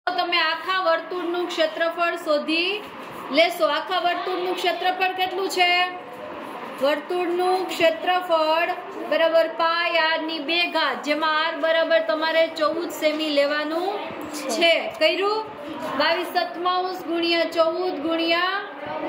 તમે આખા વર્તુળનું ક્ષેત્રફળ શોધી લેશો। આખા વર્તુળનું ક્ષેત્રફળ કેટલું છે? વર્તુળનું ક્ષેત્રફળ બરાબર પાઈ r ની 2 ઘાત, જેમાં r બરાબર તમારે 14 સેમી લેવાનું છે। કર્યું? 22/7 ગુણ્યા 14 ગુણ્યા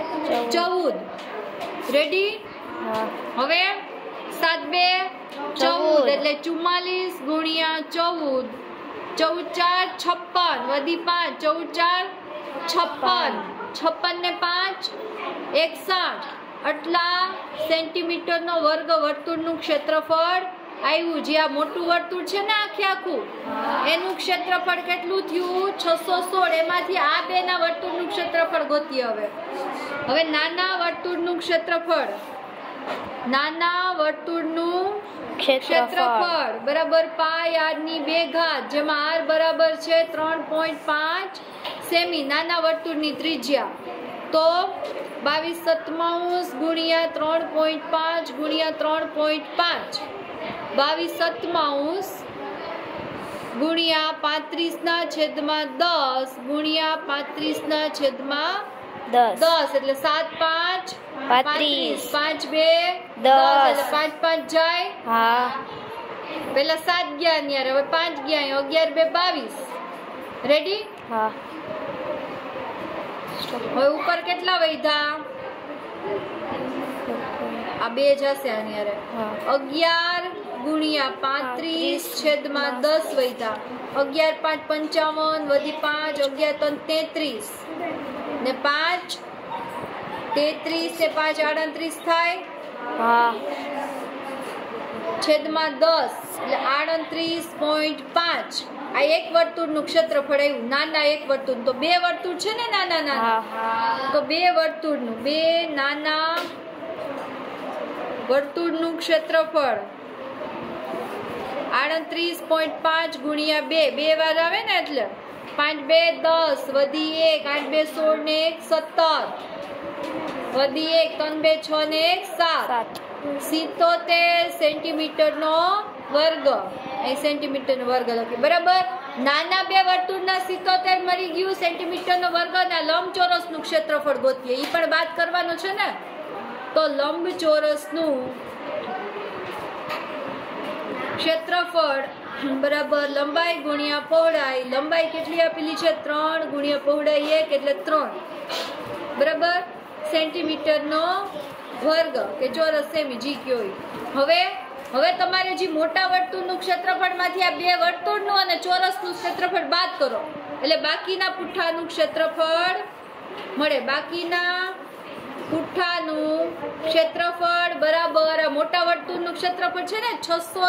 14। રેડી? હવે 7 2 14 એટલે 44 ગુણ્યા 14, 14 4 56 વધી 5, 14 4 56, 56 ને 5 61, આટલા સેન્ટીમીટર નો વર્ગ વર્તુળનું ક્ષેત્રફળ આવ્યું। જે આ મોટું વર્તુળ છે ને આખું એનું ક્ષેત્રફળ કેટલું થયું? 616। એમાંથી આ બે ના વર્તુળનું ક્ષેત્રફળ ગોતીએ। હવે નાના વર્તુળનું ક્ષેત્રફળ, નાના વર્તુળનું ક્ષેત્રફળ બરાબર પાઈ r ની 2 ઘાત, જેમાં r બરાબર છે 3.5 સેમી, નાના વર્તુળની ત્રિજ્યા। તો 22/7 ગુણ્યા 3.5 ગુણ્યા 3.5, 22/7 ગુણ્યા 35/10 ગુણ્યા 35/10 એટલે 7 5 35, 5 2 10 એટલે 5 5 જાય। પેલા 7 ગયા ન્યારે, હવે 5 ગયા, 11 2 22। રેડી? હવે ઉપર કેટલા વધ્યા? આ 2 જશે આની 11 ગુણ્યા 35/10 વધ્યા। 11 5 55 વધી 5, 11 3 33 ને 5 33 से 5 38 થાય, છેદમાં 10 એટલે 38.5। આ એક વર્તુળનું ક્ષેત્રફળ આવ્યું, નાના એક વર્તુળ। તો બે વર્તુળ છે ને નાના, તો બે વર્તુળનું, બે નાના વર્તુળનું ક્ષેત્રફળ 38.5 ગુણ્યા 2, 2 વાર આવે ને એટલે 5 2 10 વધી 1, 8 2 16 ને 1 17 વધી 1, 3 2 6 ને 1 7, 77 સેન્ટીમીટર નો વર્ગ। અહીં સેન્ટીમીટર નો વર્ગ લખી બરાબર। નાના બે વર્તુળના 77 મળી ગયું સેન્ટીમીટર નો વર્ગ, ના લંબચોરસ નું ક્ષેત્રફળ ગોતીએ, ઈ પણ બાદ કરવાનું છે ને। તો લંબચોરસ નું ક્ષેત્રફળ બરાબર લંબાઈ ગુણ્યા પહોળાઈ, લંબાઈ કેટલી આપેલી છે? 3 ગુણ્યા પહોળાઈ 1 એટલે 3 બરાબર સેન્ટીમીટર નો વર્ગ કે ચોરસ સેમી, જી કયો। હવે તમારે જે મોટા વર્તુળનું ક્ષેત્રફળ માંથી આ બે વર્તુળનું અને ચોરસનું ક્ષેત્રફળ બાદ કરો એટલે બાકીના પુઠ્ઠાનું ક્ષેત્રફળ મળે। બાકીના પુઠ્ઠાનું ક્ષેત્રફળ બરાબર મોટા વર્તુળનું ક્ષેત્રફળ છે ને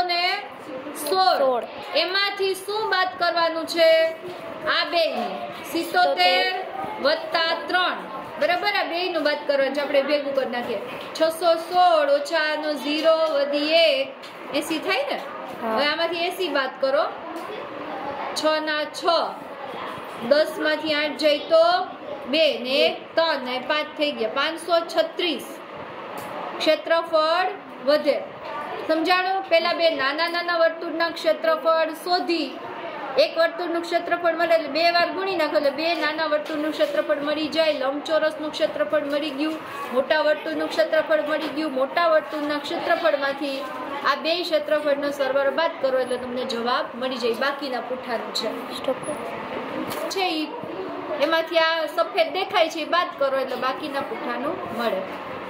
616, એમાંથી શું બાદ કરવાનું છે? આ બે 77 વત્તા 3 બરાબર, આ બે નું બાદ કરવાનું છે, આપણે ભેગું કરી નાખીએ। 616 ઓછા નો 0 વધી 1 80 થાય ને। હવે આમાંથી 80 બાદ કરો, 6 ના 6, 10 માંથી 8 જાય તો 2 ને 1 3 ને 5 થઈ ગયા, 536 ક્ષેત્રફળ વધે। સમજાણું? પેલા બે નાના વર્તુળના ક્ષેત્રફળ શોધી, એક વર્તુળનું ક્ષેત્રફળ મળે એટલે 2 વાર ગુણી નાખો એટલે 2 નાના વર્તુળનું ક્ષેત્રફળ મળી જાય। લંબચોરસનું ક્ષેત્રફળ મળી ગયું, મોટા વર્તુળનું ક્ષેત્રફળ મળી ગયું। મોટા વર્તુળના ક્ષેત્રફળમાંથી આ બે ક્ષેત્રફળનો સરવાળો બાદ કરો એટલે તમને જવાબ મળી જાય। બાકીના પુઠ્ઠાનું છે એમાંથી આ સફેદ દેખાય છે બાદ કરો એટલે બાકીના પુઠ્ઠાનું મળે।